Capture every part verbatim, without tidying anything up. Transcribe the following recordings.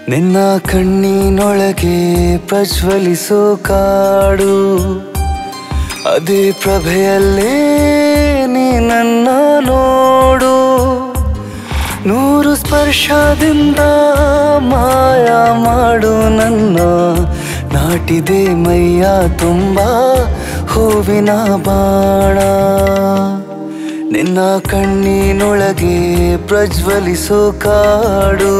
ನಿನ್ನ ಕಣ್ಣಿನೊಳಗೆ ಪ್ರಜ್ವಲಿಸೋ ಕಾಡು, ಅದೇ ಪ್ರಭೆಯಲ್ಲೇ ನೀ ನನ್ನ ನೋಡು. ನೂರು ಸ್ಪರ್ಶದಿಂದ ಮಾಯ ಮಾಡು ನನ್ನ, ನಾಟಿದೆ ಮೈಯ ತುಂಬ ಹೂವಿನ ಬಾಣ. ನಿನ್ನ ಕಣ್ಣಿನೊಳಗೆ ಪ್ರಜ್ವಲಿಸೋ ಕಾಡು.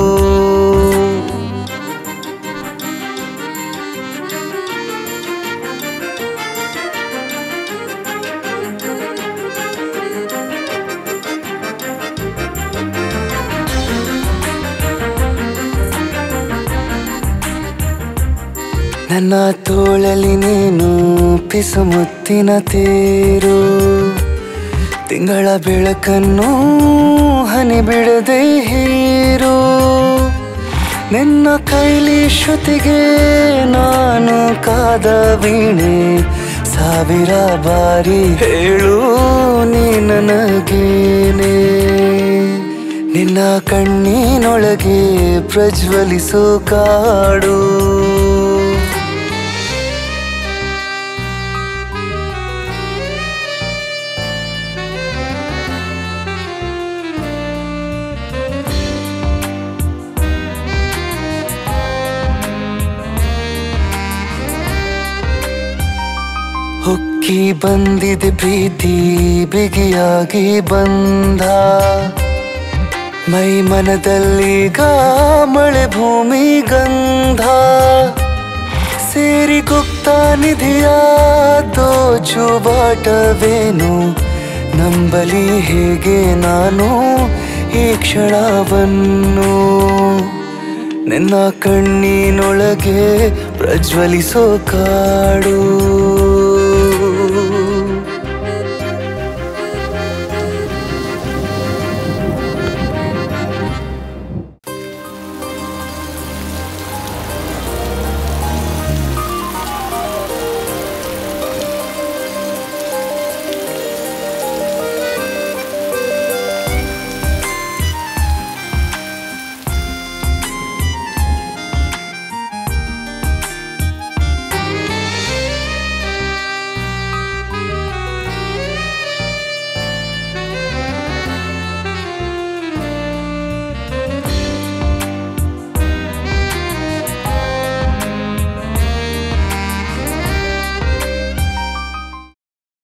ನನ್ನ ತೋಳಲಿ ನೀನು ಪಿಸುಮುತ್ತಿನ ತೇರು, ತಿಂಗಳ ಬೆಳಕನ್ನು ಹನಿ ಬಿಡದೆ ಹೀರು. ನಿನ್ನ ಕೈಲಿ ಶ್ರುತಿಗೆ ನಾನು ಕಾದ ವೀಣೆ, ಸಾವಿರ ಬಾರಿ ಹೇಳು ನೀ ನನಗೇನೆ. ನಿನ್ನ ಕಣ್ಣಿನೊಳಗೆ ಪ್ರಜ್ವಲಿಸೋ ಕಾಡು. ಹೊಕ್ಕಿ ಬಂದಿದೆ ಪ್ರೀತಿ ಬಿಗಿಯಾಗಿ ಬಂದ, ಮೈ ಮನದಲ್ಲೀಗ ಮಳೆ ಭೂಮಿ ಗಂಧ. ಸೇರಿ ಗುಪ್ತ ನಿಧಿಯ ದೋಚುಬಾಟವೇನು, ನಂಬಲಿ ಹೇಗೆ ನಾನು ಈ ಕ್ಷಣವನ್ನು. ನಿನ್ನ ಕಣ್ಣಿನೊಳಗೆ ಪ್ರಜ್ವಲಿಸೋ ಕಾಡು.